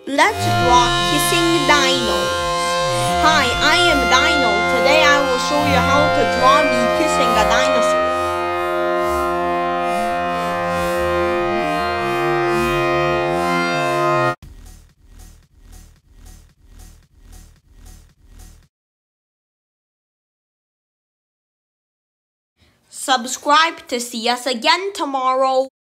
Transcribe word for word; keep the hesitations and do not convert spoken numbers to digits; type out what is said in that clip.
Let's draw kissing dinos. Hi, I am Dino. Today I will show you how to draw me kissing a dinosaur. Subscribe to see us again tomorrow.